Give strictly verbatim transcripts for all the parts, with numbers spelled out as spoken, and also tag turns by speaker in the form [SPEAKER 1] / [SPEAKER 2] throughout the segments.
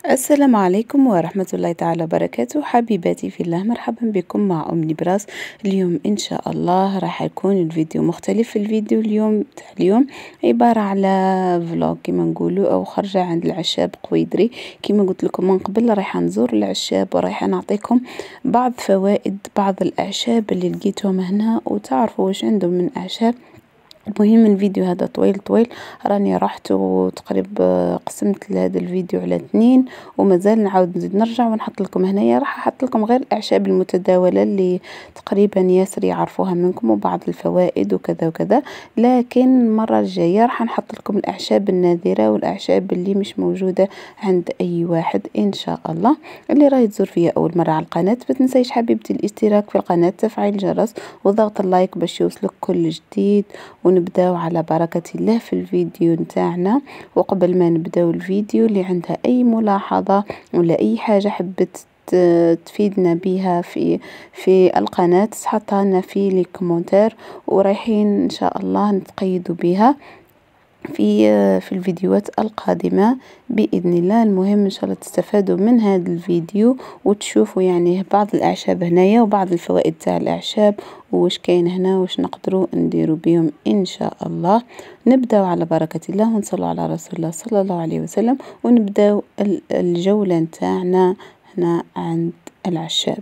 [SPEAKER 1] السلام عليكم ورحمة الله تعالى وبركاته. حبيباتي في الله، مرحبا بكم مع أم نبراس. اليوم إن شاء الله راح يكون الفيديو مختلف. الفيديو اليوم تاع اليوم عبارة على فلوج كما نقولوا، أو خرجة عند العشاب قويدري. كما قلت لكم من قبل راح نزور العشاب وراح نعطيكم بعض فوائد بعض الأعشاب اللي لقيتهم هنا وتعرفوا واش عندهم من أعشاب. المهم الفيديو هذا طويل طويل، راني رحت وتقريبا قسمت هذا الفيديو على اثنين ومازال نعاود نزيد نرجع ونحط لكم هنايا. راح احط لكم غير الاعشاب المتداوله اللي تقريبا ياسر يعرفوها منكم وبعض الفوائد وكذا وكذا، لكن المره الجايه راح نحط لكم الاعشاب النادره والاعشاب اللي مش موجوده عند اي واحد ان شاء الله. اللي راهي تزور فيا اول مره على القناه ما تنسيش حبيبتي الاشتراك في القناه، تفعيل الجرس وضغط اللايك باش يوصلك كل جديد. ونبداو على بركة الله في الفيديو نتاعنا. وقبل ما نبداو الفيديو، اللي عندها أي ملاحظة ولا أي حاجة حبت تفيدنا بها في في القناة تحطها لنا في لي كومنتير، ورايحين إن شاء الله نتقيدوا بها في في الفيديوهات القادمة بإذن الله. المهم إن شاء الله تستفادوا من هذا الفيديو وتشوفوا يعني بعض الأعشاب هنايا وبعض الفوائد تاع الأعشاب وش كاين هنا وش نقدروا نديروا بهم إن شاء الله. نبداو على بركة الله ونصلوا على رسول الله صلى الله عليه وسلم، ونبداو الجولة نتاعنا هنا عند العشاب.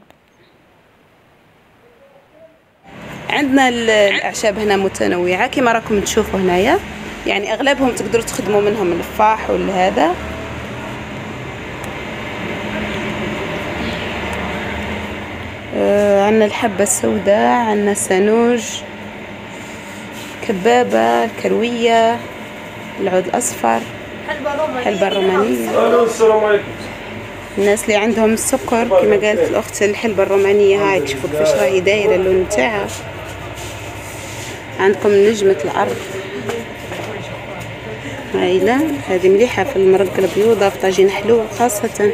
[SPEAKER 1] عندنا الأعشاب هنا متنوعة كما راكم تشوفوا هنايا، يعني اغلبهم تقدروا تخدموا منهم الفاح ولا هذا. آه عندنا الحبة السوداء، عندنا السانوج، كبابة، الكروية، العود الأصفر، الحلبة الرومانية.
[SPEAKER 2] السلام عليكم.
[SPEAKER 1] الناس اللي عندهم السكر كما قالت الأخت، الحلبة الرومانية هاي تشوفوا كيفاش راهي دايرة اللون تاعها. عندكم نجمة الأرض هايلة، هذه مليحة في المرق البيوضة في طاجين حلو خاصة.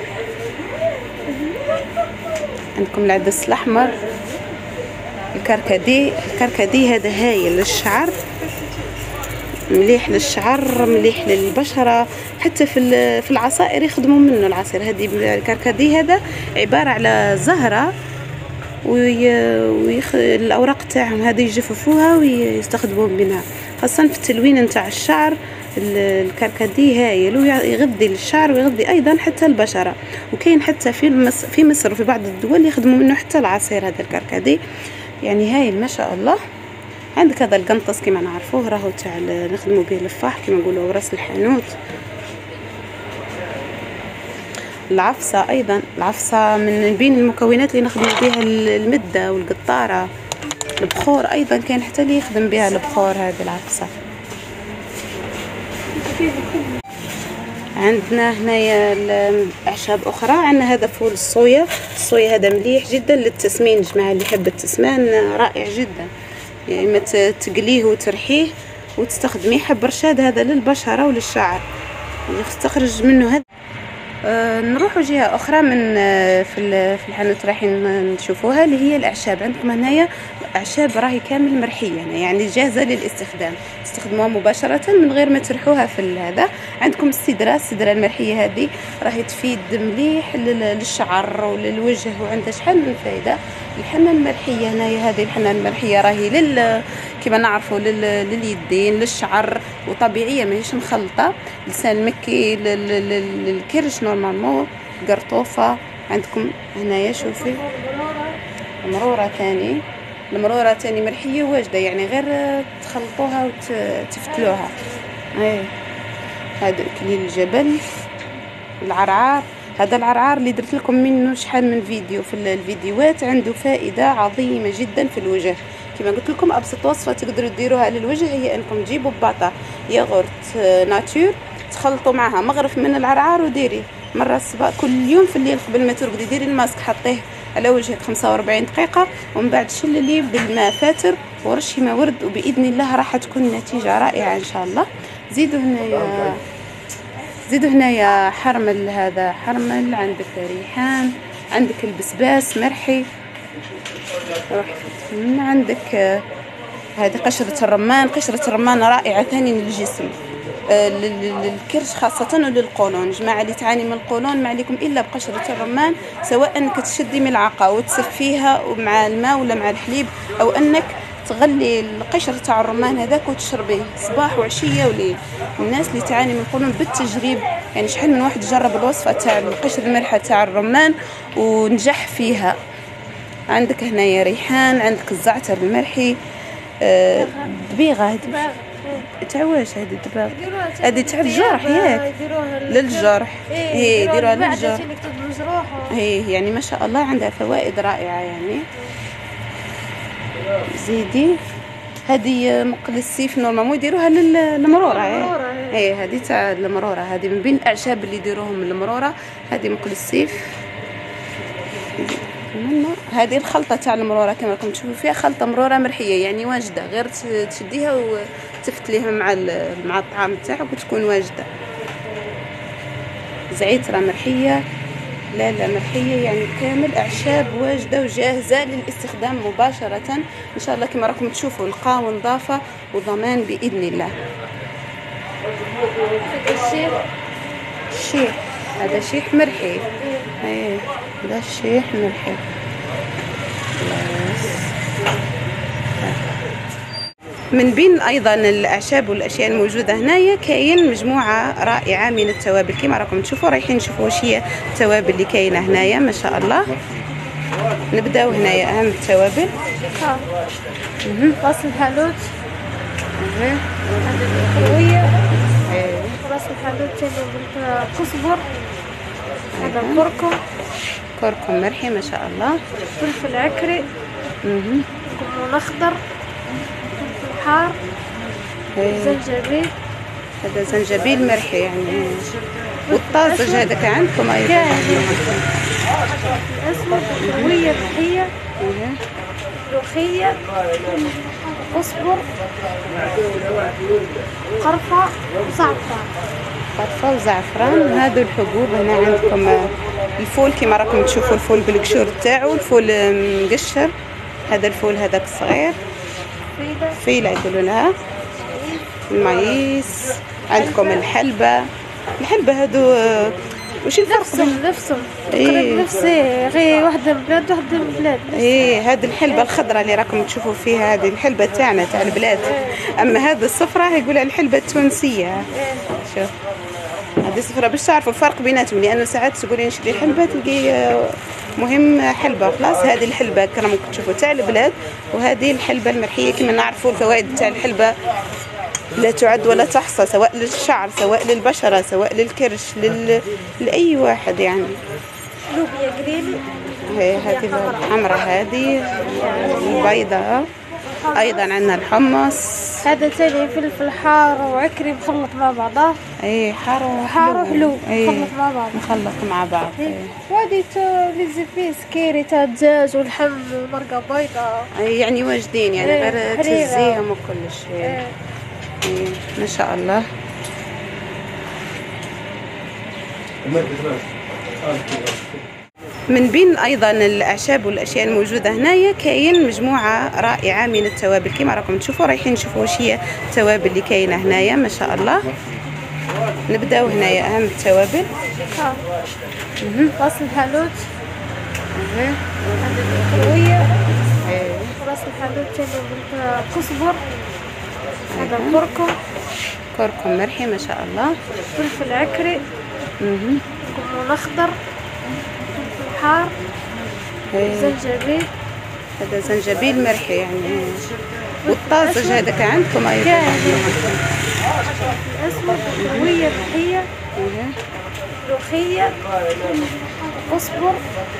[SPEAKER 1] عندكم العدس الأحمر، الكركدي. الكركدي هذا هايل للشعر، مليح للشعر مليح للبشرة، حتى في في العصائر يخدموا منه العصير. هذه الكركدي هذا عبارة على زهرة ويخ... الأوراق تاعهم هذه يجففوها ويستخدموا منها خاصة في التلوين نتاع الشعر. الكركدي هايل ويغذي الشعر ويغذي ايضا حتى البشره. وكاين حتى في مصر في مصر وفي بعض الدول يخدموا منه حتى العصير هذا الكركدي، يعني هايل ما شاء الله. عندك هذا القنطس كما نعرفوه راهو تاع نخدموا به الفاح كما نقولوا راس الحانوت. العفصه ايضا، العفصه من بين المكونات اللي نخدموا بها المده والقطاره. البخور ايضا كاين حتى اللي يخدم بها البخور هذه العفصه. عندنا هنايا الاعشاب اخرى، عندنا هذا فول الصويا. الصويا هذا مليح جدا للتسمين، جماعه اللي يحب التسمان رائع جدا، يعني ما تقليه وترحيه وتستخدميه. حب رشاد هذا للبشره وللشعر، يستخرج منه هذا. أه نروحوا جهه اخرى من أه في في الحانوت رايحين نشوفوها، اللي هي الاعشاب. عندكم هنايا اعشاب راهي كامل مرحيه، يعني جاهزه للاستخدام، تستخدموها مباشره من غير ما ترحوها في هذا. عندكم السدره، السدره المرحيه هذه راهي تفيد مليح للشعر وللوجه وعندها شحال من فائده. الحنه المرحيه هنايا، هذه الحنه المرحيه راهي لل كما نعرفوا لليدين للشعر وطبيعيه ماهيش مخلطه. لسان المكي للكرش نورمالمون، قرطوفه. عندكم هنايا شوفي مرورة ثاني، المرورة ثاني مرحية واجدة، يعني غير تخلطوها وتفتلوها. اي هذا اكليل الجبل، العرعار. هذا العرعار اللي درت لكم منه شحال من فيديو في الفيديوهات، عنده فائدة عظيمة جدا في الوجه. كما قلت لكم ابسط وصفة تقدروا ديروها للوجه هي انكم تجيبوا بطاطا ياغورت ناتور، تخلطوا معها مغرف من العرعار وديري مرة الصباح كل يوم في الليل قبل ما ترقدي. ديري الماسك حطيه على وجهك خمسة وأربعين دقيقة، ومن بعد شلليه بالماء فاتر ورشي ماء ورد، وبإذن الله راح تكون النتيجة رائعة إن شاء الله. زيدوا هنايا زيدوا هنايا حرمل، هذا حرمل. عندك ريحان، عندك البسباس مرحي. عندك هذه قشرة الرمان. قشرة الرمان رائعة ثاني للجسم، للكرش خاصة وللقولون. جماعة اللي تعاني من القولون ما عليكم إلا بقشرة الرمان، سواء أنك تشدي ملعقة وتصفيها مع الماء ولا مع الحليب، أو أنك تغلي القشر تاع الرمان هذاك وتشربيه صباح وعشية وليل. الناس اللي تعاني من القولون بالتجريب، يعني شحال من واحد جرب الوصفة تاع القشر الملحة تاع الرمان ونجح فيها. عندك هنايا ريحان، عندك الزعتر الملحي، آه دبيغة هذه تاع واش هذه الدباغ؟ هذه تاع الجرح ياك، للجرح هي يديروها للجرح هي، يعني ما شاء الله عندها فوائد رائعة. يعني زيدي هذه مقل السيف نورمالمون يديروها للمرورة، هي هذه تاع المرورة، هذه من بين الأعشاب اللي يديروهم للمرورة، هذه مقل السيف. هذه الخلطة تاع المرورة كما راكم تشوفوا فيها خلطة مرورة مرحية، يعني واجدة، غير تشديها وتفتليها مع مع الطعام تاعك وتكون واجدة. زعترة مرحية، لا لا مرحية، يعني كامل أعشاب واجدة وجاهزة للاستخدام مباشرة إن شاء الله كما راكم تشوفوا، نقاء ونظافة وضمان بإذن الله. الشيح الشيح هذا شيح مرحي، ايه هذا الشيح مرحي. من بين ايضا الاعشاب والاشياء الموجوده هنايا كاين مجموعه رائعه من التوابل كما راكم تشوفوا. رايحين نشوفوا واش هي التوابل اللي كاينه هنايا ما شاء الله. نبداو هنايا اهم التوابل.
[SPEAKER 2] ها راس الحانوت، هذه الحلويه، راس الحانوت تاع الكزبر، هذا الكركم،
[SPEAKER 1] كركم مرحي ما شاء الله،
[SPEAKER 2] فلفل عكري، كمون اخضر، فلفل حار، زنجبيل،
[SPEAKER 1] هذا زنجبيل مرحي يعني، والطازج هذاك عندكم ايضا
[SPEAKER 2] الاسود، الحلويه مرحيه، ملوخيه، اصبر، قرفه وزعفران.
[SPEAKER 1] قرفه وزعفران. هادو الحبوب. هنا عندكم الفول كما راكم تشوفوا، الفول بالقشور تاعو، الفول مقشر، هذا الفول هذاك الصغير، فيله يقولوا لها، المعيس. عندكم الحلبه، الحلبه هادو وش الفرق
[SPEAKER 2] نفسهم نفسهم تقريبا نفس غير واحده من بلاد واحده من بلاد.
[SPEAKER 1] ايه هذه الحلبه الخضراء اللي راكم تشوفوا فيها هذه الحلبه تاعنا تاع البلاد، اما هذه الصفراء يقولها الحلبه التونسيه. شوف هذه الصفراء باش تعرفوا الفرق بيناتهم، لانه ساعات تقولي نشري حلبه تلقي مهم حلبه خلاص. هذه الحلبه كما ممكن تشوفوا تاع البلاد، وهذه الحلبه المرحيه كما نعرفوا. الفوائد تاع الحلبه لا تعد ولا تحصى، سواء للشعر سواء للبشرة سواء للكرش لل... لأي واحد يعني.
[SPEAKER 2] لوبيا جريني،
[SPEAKER 1] هي هذه الحمراء، هذه البيضاء. أيضا عندنا الحمص،
[SPEAKER 2] هذا تاني فلفل حار وعكري مخلط مع بعضه.
[SPEAKER 1] اي حار وحلو،
[SPEAKER 2] حار وحلو مخلط مع بعض،
[SPEAKER 1] مخلط مع بعض.
[SPEAKER 2] وهذه لي فيه سكيري تاع الدجاج واللحم ومرقه بيضاء،
[SPEAKER 1] يعني واجدين يعني غير تهزيهم وكل شيء. ايه ما شاء الله. من بين ايضا الاعشاب والاشياء الموجوده هنايا كاين مجموعه رائعه من التوابل كما راكم تشوفوا. رايحين نشوفوا واش هي التوابل اللي كاينه هنايا ما شاء الله. نبداو هنايا اهم التوابل.
[SPEAKER 2] ها راس الحانوت، هذه الحلويه، راس الحانوت تاع الكزبر، هذا الكركم،
[SPEAKER 1] كركم مرحي ما شاء الله،
[SPEAKER 2] فلفل عكري، كمون اخضر، فلفل حار، زنجبيل،
[SPEAKER 1] هذا زنجبيل مرحي يعني، والطازج هذاك عندكم ايضا.
[SPEAKER 2] الاسود، الحلويه مرحيه، ملوخيه، اصبر،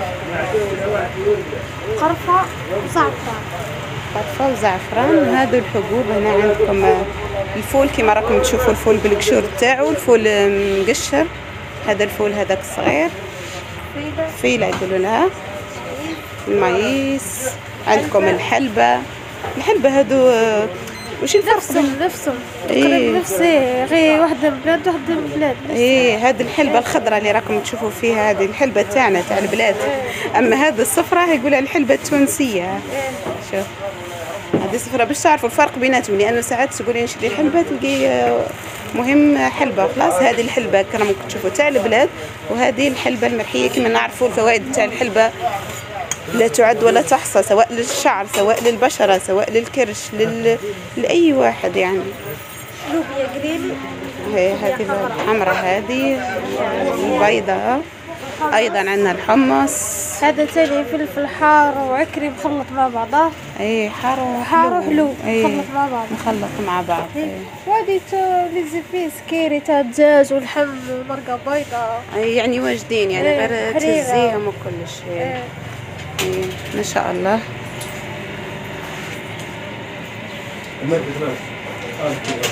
[SPEAKER 2] قرفه وزعفران.
[SPEAKER 1] قرفه وزعفران. هادو الحبوب. هنا عندكم الفول كما راكم تشوفوا، الفول بالقشور تاعو، الفول مقشر، هذا الفول هذاك الصغير، فيله يقولوا لها، المعيس. عندكم الحلبه، الحلبه هادو وش الفرق
[SPEAKER 2] نفسهم نفسهم تقريبا نفس غير واحده من بلاد واحده من بلاد.
[SPEAKER 1] ايه هذه الحلبه الخضراء اللي راكم تشوفوا فيها هذه الحلبه تاعنا تاع البلاد، اما هذه الصفراء يقولها الحلبه التونسيه. شوف هذه صفرة باش تعرفوا الفرق بيناتهم، لانه ساعات تقولي نشري حلبة تلقي مهم حلبة خلاص. هذه الحلبة كما ممكن تشوفوا تاع البلاد، وهذه الحلبة المرحية. كما نعرفوا الفوائد تاع الحلبة لا تعد ولا تحصى، سواء للشعر سواء للبشرة سواء للكرش لل... لأي واحد يعني.
[SPEAKER 2] لوبيا جرين.
[SPEAKER 1] هي هذه الحمراء، هذه البيضاء. ايضا عندنا الحمص،
[SPEAKER 2] هذا تاني فلفل حار وعكري مخلط مع بعضه.
[SPEAKER 1] اي حار وحلو،
[SPEAKER 2] حار وحلو
[SPEAKER 1] مخلط
[SPEAKER 2] مخلط مع بعض،
[SPEAKER 1] مخلط مع بعض.
[SPEAKER 2] وهذه تا لي زيفيس كيري تاع الدجاج واللحم ومرقه بيضاء.
[SPEAKER 1] اي يعني واجدين يعني
[SPEAKER 2] ايه
[SPEAKER 1] غير تهزيهم وكل شيء.
[SPEAKER 2] ايه.
[SPEAKER 1] اي ما شاء الله.